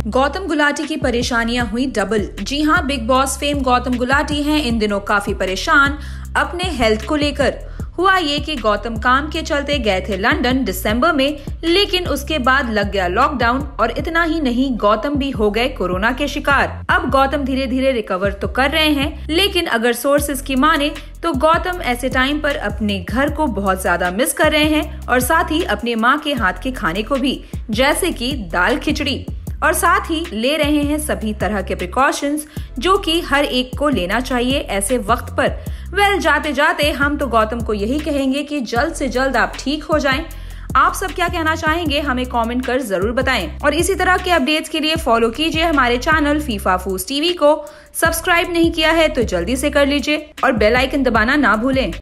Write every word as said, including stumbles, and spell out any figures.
गौतम गुलाटी की परेशानियां हुई डबल। जी हां, Bigg Boss fame Gautam Gulati हैं इन दिनों काफी परेशान अपने हेल्थ को लेकर। हुआ ये कि गौतम काम के चलते गए थे लंदन दिसंबर में, लेकिन उसके बाद लग गया लॉकडाउन और इतना ही नहीं, गौतम भी हो गए कोरोना के शिकार। अब गौतम धीरे धीरे रिकवर तो कर रहे हैं, लेकिन अगर सोर्सेज की माने तो गौतम ऐसे टाइम पर अपने घर को बहुत ज्यादा मिस कर रहे हैं और साथ ही अपने माँ के हाथ के खाने को भी, जैसे कि दाल खिचड़ी, और साथ ही ले रहे हैं सभी तरह के प्रिकॉशंस जो कि हर एक को लेना चाहिए ऐसे वक्त पर। वेल well, जाते जाते हम तो गौतम को यही कहेंगे कि जल्द से जल्द आप ठीक हो जाएं। आप सब क्या कहना चाहेंगे हमें कमेंट कर जरूर बताएं और इसी तरह के अपडेट्स के लिए फॉलो कीजिए हमारे चैनल फीफा फूज टीवी को। सब्सक्राइब नहीं किया है तो जल्दी से कर लीजिए और बेल आइकन दबाना ना भूलें।